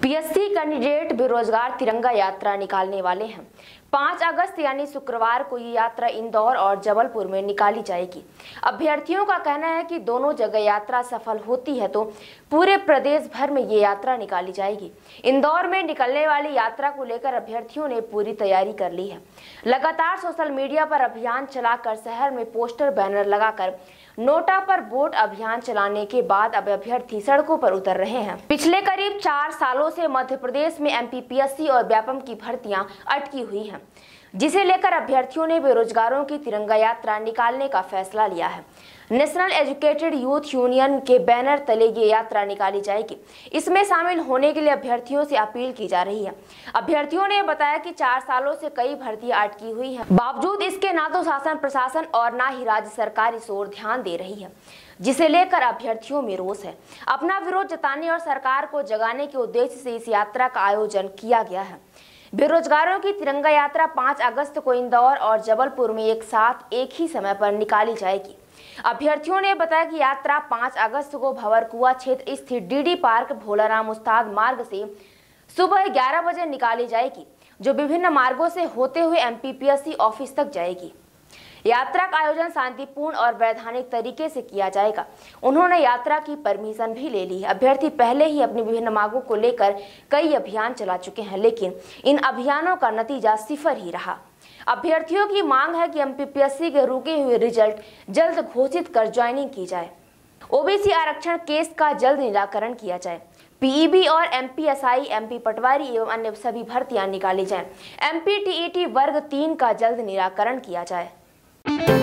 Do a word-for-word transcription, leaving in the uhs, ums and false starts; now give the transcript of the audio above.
PSC candidate बेरोजगार तिरंगा यात्रा निकालने वाले हैं। पाँच अगस्त यानी शुक्रवार को ये यात्रा इंदौर और जबलपुर में निकाली जाएगी। अभ्यर्थियों का कहना है कि दोनों जगह यात्रा सफल होती है तो पूरे प्रदेश भर में ये यात्रा निकाली जाएगी। इंदौर में निकलने वाली यात्रा को लेकर अभ्यर्थियों ने पूरी तैयारी कर ली है। लगातार सोशल मीडिया पर अभियान चलाकर शहर में पोस्टर बैनर लगाकर नोटा पर वोट अभियान चलाने के बाद अब अभ्यर्थी सड़कों पर उतर रहे हैं। पिछले करीब चार सालों से मध्य प्रदेश में एमपीपीएससी और व्यापम की भर्तियां अटकी हुई हैं, जिसे लेकर अभ्यर्थियों ने बेरोजगारों की तिरंगा यात्रा निकालने का फैसला लिया है। नेशनल एजुकेटेड यूथ यूनियन के बैनर तले ये यात्रा निकाली जाएगी। इसमें शामिल होने के लिए अभ्यर्थियों से अपील की जा रही है। अभ्यर्थियों ने बताया कि चार सालों से कई भर्तियां अटकी हुई हैं। बावजूद इसके ना तो शासन प्रशासन और ना ही राज्य सरकार इस ओर ध्यान दे रही है, जिसे लेकर अभ्यर्थियों में रोष है। अपना विरोध जताने और सरकार को जगाने के उद्देश्य से इस यात्रा का आयोजन किया गया है। बेरोजगारों की तिरंगा यात्रा पाँच अगस्त को इंदौर और जबलपुर में एक साथ एक ही समय पर निकाली जाएगी। अभ्यर्थियों ने बताया कि यात्रा पाँच अगस्त को भंवरकुआ क्षेत्र स्थित डीडी पार्क भोलाराम उस्ताद मार्ग से सुबह ग्यारह बजे निकाली जाएगी, जो विभिन्न मार्गों से होते हुए एमपीपीएससी ऑफिस तक जाएगी। यात्रा का आयोजन शांतिपूर्ण और वैधानिक तरीके से किया जाएगा। उन्होंने यात्रा की परमिशन भी ले ली है। अभ्यर्थी पहले ही अपनी विभिन्न मांगों को लेकर कई अभियान चला चुके हैं, लेकिन इन अभियानों का नतीजा सिफर ही रहा। अभ्यर्थियों की मांग है कि एमपीपीएससी के रुके हुए रिजल्ट जल्द घोषित कर ज्वाइनिंग की जाए। ओबीसी आरक्षण केस का जल्द निराकरण किया जाए। पीईबी और एमपीएसआई, एमपी पटवारी एवं अन्य सभी भर्तियां निकाली जाएं। एमपीटीईटी वर्ग तीन का जल्द निराकरण किया जाए।